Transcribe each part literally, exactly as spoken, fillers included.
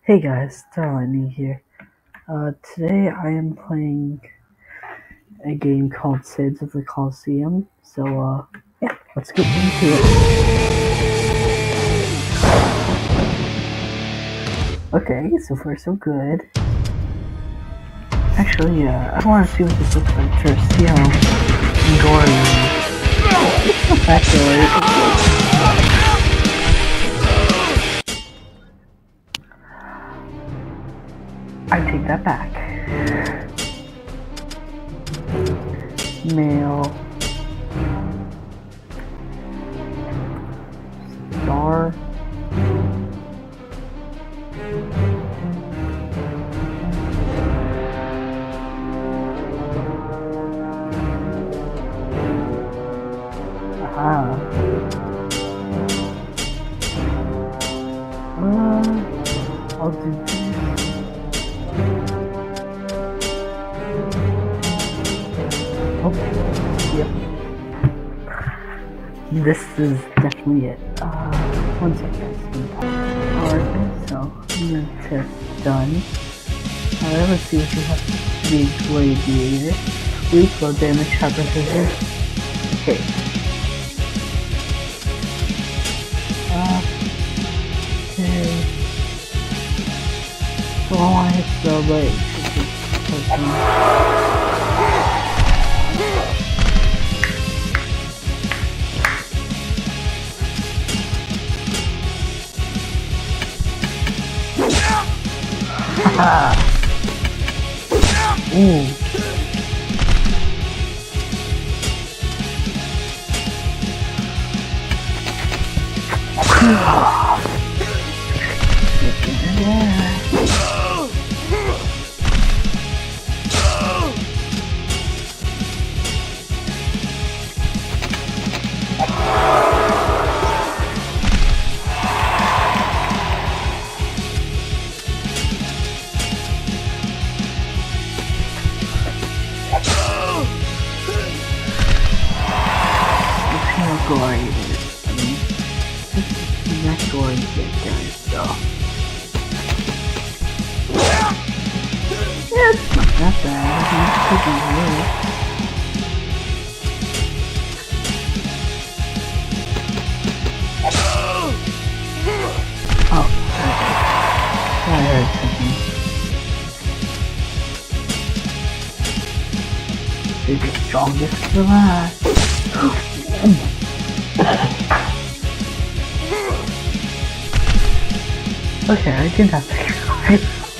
Hey guys, Starlightning here. Uh, today I am playing a game called Sands of the Colosseum. So, uh, yeah, let's get into it. Okay, so far so good. Actually, uh, I want to see what this looks like first. See how gory it is. It's not that gory. I take that back. Male. Star. Aha. Uh, I'll do this. Oh, yep. This is definitely it. Uh, one second. Alright, so I'm gonna test done. Alright, let's see what we have. Big radiator. Weak low damage, high precision. Okay. Uh, okay. So I want to hit the leg. Haha! Ooh! Gory it is. I mean, this is not gory yet, guys, so. Yeah, it's not that bad. I mean, it's pretty good. Oh, okay. I heard something. They're the strongest survive. Okay, I didn't have to cry.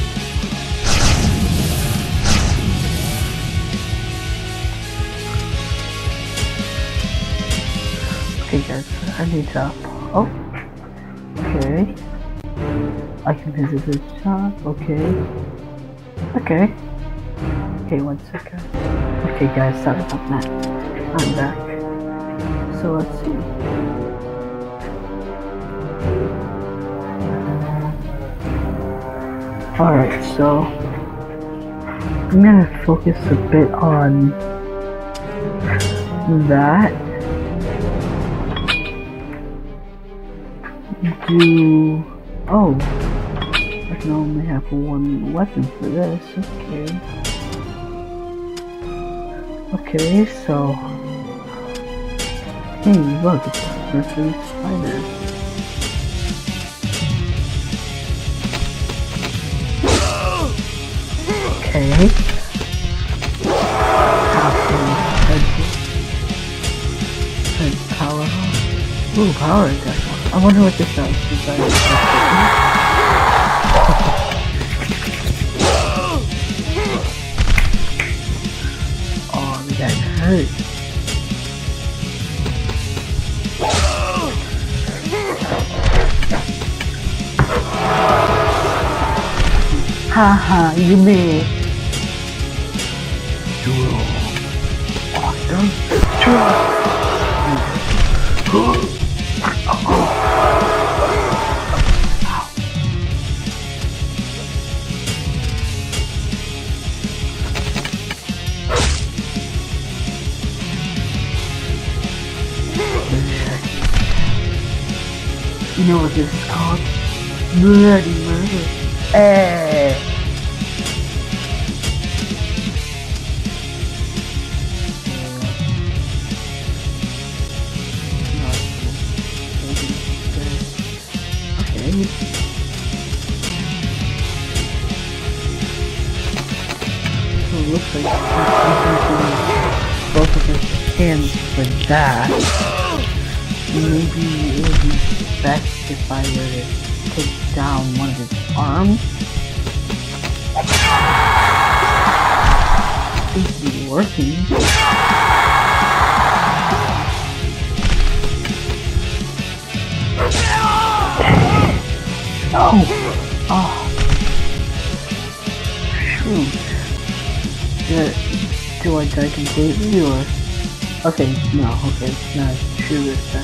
Okay guys, I need to... Oh! Okay. I can visit the shop, okay. Okay. Okay, one second. Okay guys, sorry about that. I'm back. So let's see. Alright, so I'm gonna focus a bit on that. Do oh, I can only have one weapon for this. Okay. Okay, so hey, look, it's a person spider. Okay. Head power. Ooh, power attack. I wonder what this does. Oh, that hurt. Haha, you made duel. Awesome. You know what this is called? Bloody murder. Eh. Okay. So it looks like both of his hands for that. Maybe it would be best if I were to take down one of his arms. Seems to be working. Oh! Oh! Shoot. Do, do I die completely or? Okay, no, okay, it's not true this time.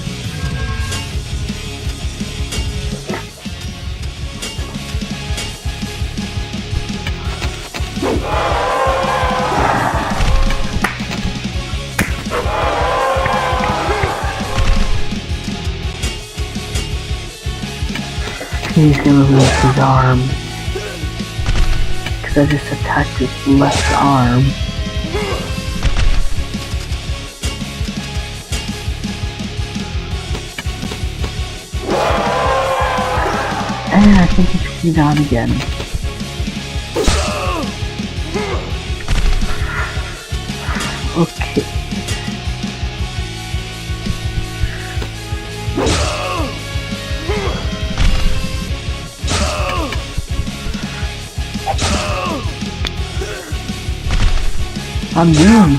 He's gonna lose his arm. Cause I just attacked his left arm. And I think he took me down again. Okay. I'm doomed.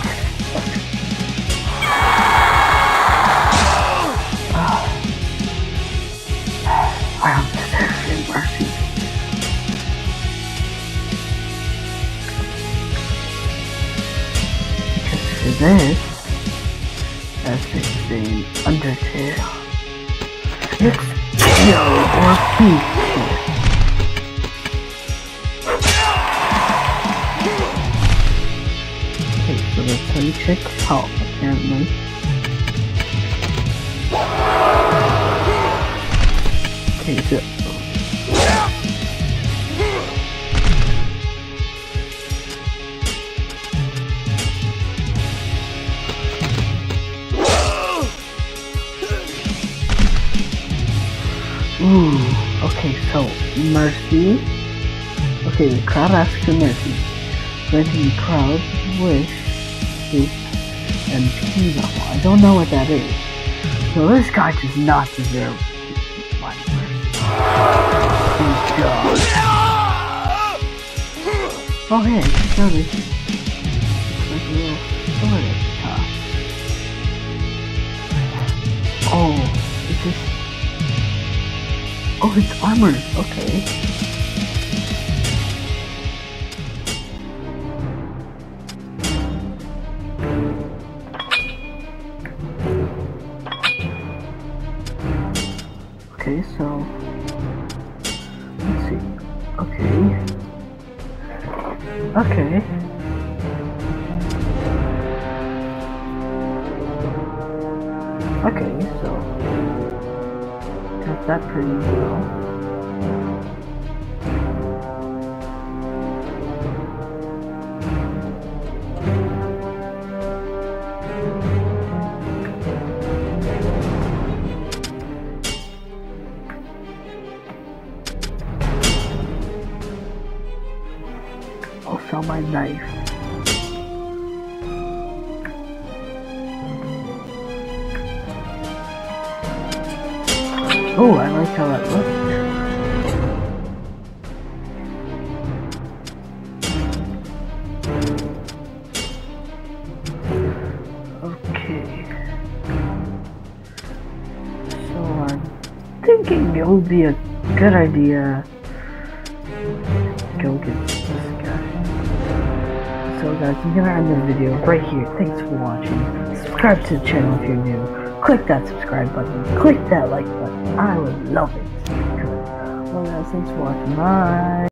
I don't deserve any mercy. Because for this, as they say in Undertale, it's kill or feast. So that's how you check health, apparently. Okay, so... Ooh, okay, so, mercy. Okay, the crowd asks for mercy. Granting the crowd wish and P level. I don't know what that is. So this guy does not deserve my mercy. Oh hey, so this is like a little sword at the top. Oh, is this? Oh, it's armor. Okay. Okay, so let's see. Okay. Okay. Okay, so got that pretty well. Also my knife. Oh, I like how that looks. Okay. So I'm thinking it would be a good idea to go get this guy. So guys, I'm gonna end this video right here. Thanks for watching. Subscribe to the channel if you're new. Click that subscribe button. Click that like button. I would love it. Well guys, thanks for watching. Bye.